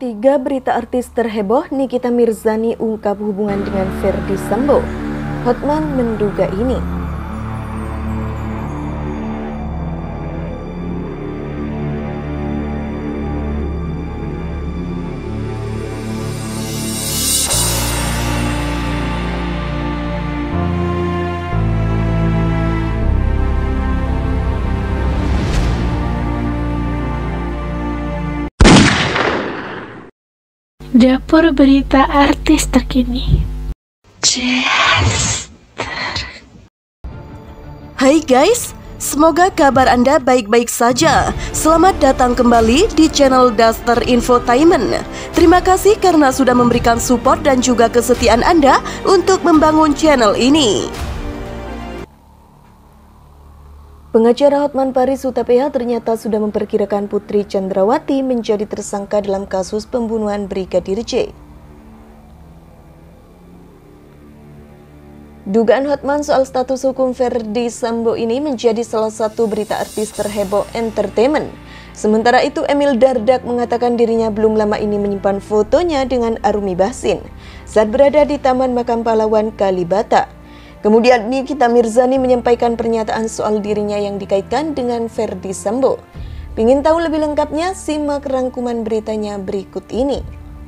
Tiga berita artis terheboh, Nikita Mirzani ungkap hubungan dengan Ferdy Sambo. Hotman menduga ini. Dapur berita artis terkini. Hai guys, semoga kabar Anda baik-baik saja. Selamat datang kembali di channel Daster Infotainment. Terima kasih karena sudah memberikan support dan juga kesetiaan Anda untuk membangun channel ini. Pengacara Hotman Paris Hutapea ternyata sudah memperkirakan Putri Chandrawati menjadi tersangka dalam kasus pembunuhan Brigadir J. Dugaan Hotman soal status hukum Ferdy Sambo ini menjadi salah satu berita artis terheboh entertainment. Sementara itu, Emil Dardak mengatakan dirinya belum lama ini menyimpan fotonya dengan Arumi Bachsin saat berada di Taman Makam Pahlawan Kalibata. Kemudian Nikita Mirzani menyampaikan pernyataan soal dirinya yang dikaitkan dengan Ferdy Sambo. Pingin tahu lebih lengkapnya? Simak rangkuman beritanya berikut ini.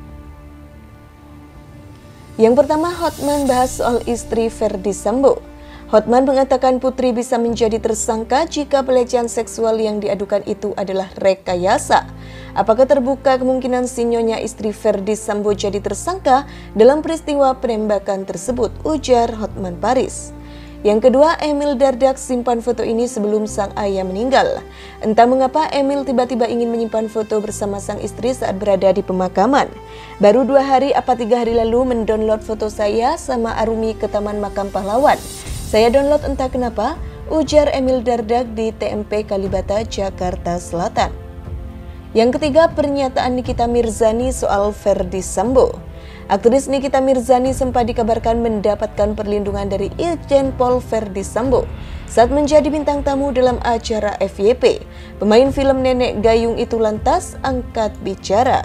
Yang pertama, Hotman bahas soal istri Ferdy Sambo. Hotman mengatakan Putri bisa menjadi tersangka jika pelecehan seksual yang diadukan itu adalah rekayasa. Apakah terbuka kemungkinan si Nyonya istri Ferdy Sambo jadi tersangka dalam peristiwa penembakan tersebut, ujar Hotman Paris. Yang kedua, Emil Dardak simpan foto ini sebelum sang ayah meninggal. Entah mengapa Emil tiba-tiba ingin menyimpan foto bersama sang istri saat berada di pemakaman. Baru 2 hari apa 3 hari lalu mendownload foto saya sama Arumi ke Taman Makam Pahlawan. Saya download entah kenapa, ujar Emil Dardak di TMP Kalibata, Jakarta Selatan. Yang ketiga, pernyataan Nikita Mirzani soal Ferdy Sambo. Aktris Nikita Mirzani sempat dikabarkan mendapatkan perlindungan dari Irjen Pol Ferdy Sambo saat menjadi bintang tamu dalam acara FYP. Pemain film Nenek Gayung itu lantas angkat bicara.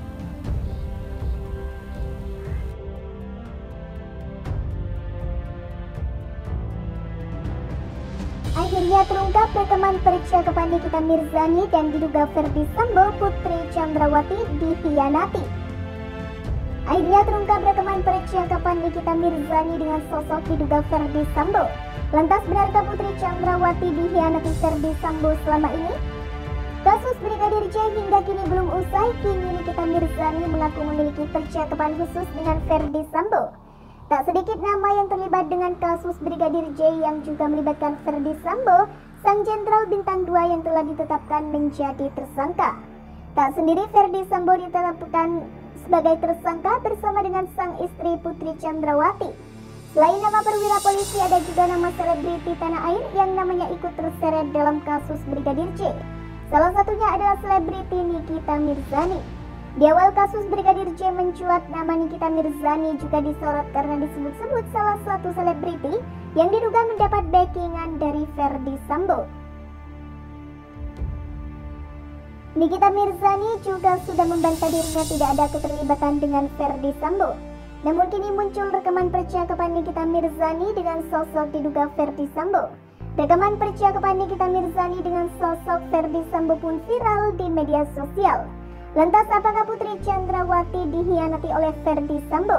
Akhirnya terungkap rekaman percakapan Nikita Mirzani dan diduga Ferdy Sambo Putri Chandrawati dikhianati. Akhirnya terungkap rekaman percakapan Nikita Mirzani dengan sosok diduga Ferdy Sambo. Lantas benarkah Putri Chandrawati dikhianati Ferdy Sambo selama ini? Kasus Brigadir J hingga kini belum usai. Kini Nikita Mirzani mengaku memiliki percakapan khusus dengan Ferdy Sambo. Tak sedikit nama yang terlibat dengan kasus Brigadir J yang juga melibatkan Ferdy Sambo, sang jenderal bintang 2 yang telah ditetapkan menjadi tersangka. Tak sendiri, Ferdy Sambo ditetapkan sebagai tersangka bersama dengan sang istri Putri Chandrawati. Selain nama perwira polisi, ada juga nama selebriti tanah air yang namanya ikut terseret dalam kasus Brigadir J. Salah satunya adalah selebriti Nikita Mirzani. Di awal kasus Brigadir J mencuat, nama Nikita Mirzani juga disorot karena disebut-sebut salah satu selebriti yang diduga mendapat backingan dari Ferdy Sambo. Nikita Mirzani juga sudah membantah dirinya tidak ada keterlibatan dengan Ferdy Sambo. Namun kini muncul rekaman percakapan Nikita Mirzani dengan sosok diduga Ferdy Sambo. Rekaman percakapan Nikita Mirzani dengan sosok Ferdy Sambo pun viral di media sosial. Lantas apakah Putri Chandrawati dikhianati oleh Ferdy Sambo?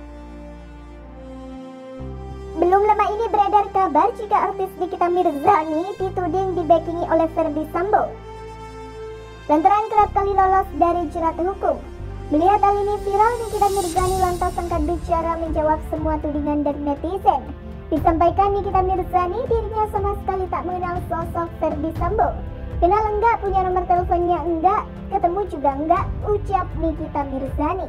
Belum lama ini beredar kabar jika artis Nikita Mirzani dituding dibackingi oleh Ferdy Sambo lantaran kerap kali lolos dari jerat hukum. Melihat hal ini viral, Nikita Mirzani lantas angkat bicara menjawab semua tudingan dari netizen. Disampaikan Nikita Mirzani dirinya sama sekali tak mengenal sosok Ferdy Sambo. Kenal enggak, punya nomor teleponnya enggak, ketemu juga enggak, ucap Nikita Mirzani.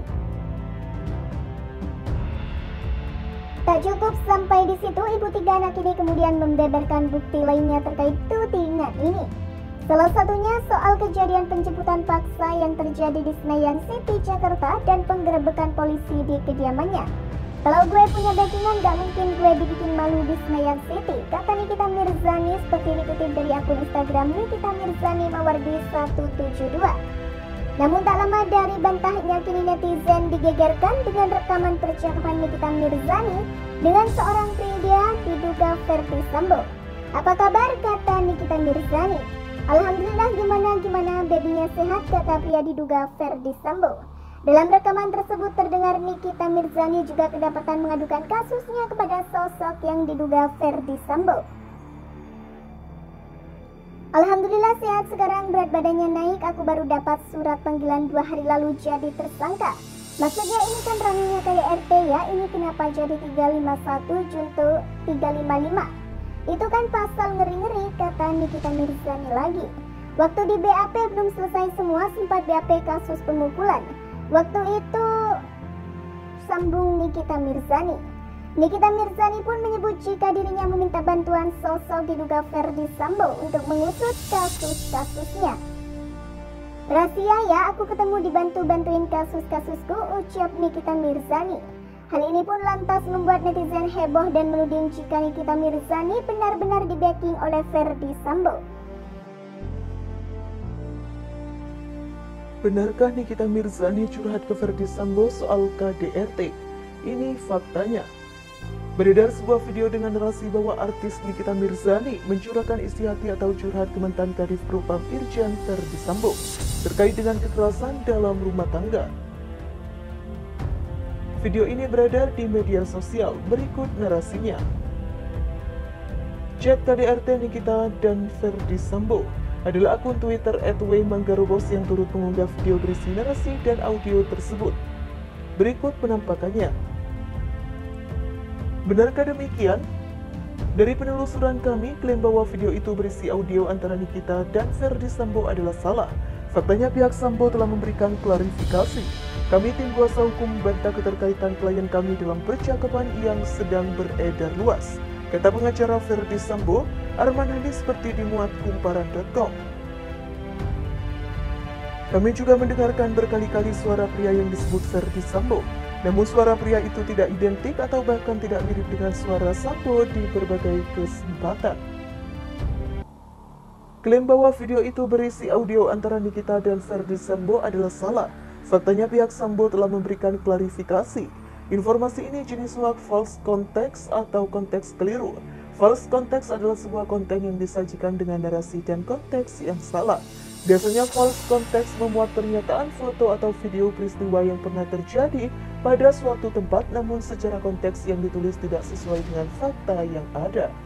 Tak cukup sampai di situ, ibu 3 anak ini kemudian membeberkan bukti lainnya terkait tudingan ini. Salah satunya soal kejadian penjemputan paksa yang terjadi di Senayan City, Jakarta dan penggerebekan polisi di kediamannya. Kalau gue punya backingan, gak mungkin gue dibikin malu di Senayan City, kata Nikita Mirzani seperti dikutip dari akun Instagram Nikita Mirzani Mawardi 172. Namun tak lama dari bantahnya, kini netizen digegerkan dengan rekaman percakapan Nikita Mirzani dengan seorang pria diduga Ferdy Sambo. Apa kabar, kata Nikita Mirzani. Alhamdulillah, gimana babynya sehat, kata pria diduga Ferdy Sambo. Dalam rekaman tersebut terdengar Nikita Mirzani juga kedapatan mengadukan kasusnya kepada sosok yang diduga Ferdy Sambo. Alhamdulillah sehat sekarang, berat badannya naik, aku baru dapat surat panggilan 2 hari lalu jadi tersangka. Maksudnya ini kan ranahnya KDRT ya, ini kenapa jadi 351 junto 355? Itu kan pasal ngeri-ngeri, kata Nikita Mirzani lagi. Waktu di BAP belum selesai semua, sempat BAP kasus pemukulan. Waktu itu sambung Nikita Mirzani. Nikita Mirzani pun menyebut jika dirinya meminta bantuan sosok diduga Ferdy Sambo untuk mengusut kasus-kasusnya. Rahasia ya, aku ketemu dibantuin kasus-kasusku, ucap Nikita Mirzani. Hal ini pun lantas membuat netizen heboh dan menuding jika Nikita Mirzani benar-benar di-backing oleh Ferdy Sambo. Benarkah Nikita Mirzani curhat ke Ferdy Sambo soal KDRT? Ini faktanya. Beredar sebuah video dengan narasi bahwa artis Nikita Mirzani mencurahkan isi hati atau curhat ke mantan Kadif Propam Irjen Ferdy Sambo terkait dengan kekerasan dalam rumah tangga. Video ini beredar di media sosial, berikut narasinya. Chat KDRT Nikita dan Ferdy Sambo adalah akun Twitter @wmanggarobos yang turut mengunggah video berisi narasi dan audio tersebut. Berikut penampakannya. Benarkah demikian? Dari penelusuran kami, klaim bahwa video itu berisi audio antara Nikita dan Ferdy Sambo adalah salah. Faktanya pihak Sambo telah memberikan klarifikasi. Kami tim kuasa hukum membantah keterkaitan klien kami dalam percakapan yang sedang beredar luas, kata pengacara Ferdy Sambo, Arman Hani, seperti dimuat kumparan.com. Kami juga mendengarkan berkali-kali suara pria yang disebut Ferdy Sambo. Namun suara pria itu tidak identik atau bahkan tidak mirip dengan suara Sambo di berbagai kesempatan. Klaim bahwa video itu berisi audio antara Nikita dan Ferdy Sambo adalah salah. Faktanya pihak Sambo telah memberikan klarifikasi. Informasi ini jenis hoax false context atau konteks keliru. False context adalah sebuah konten yang disajikan dengan narasi dan konteks yang salah. Biasanya false context memuat pernyataan, foto, atau video peristiwa yang pernah terjadi pada suatu tempat, namun secara konteks yang ditulis tidak sesuai dengan fakta yang ada.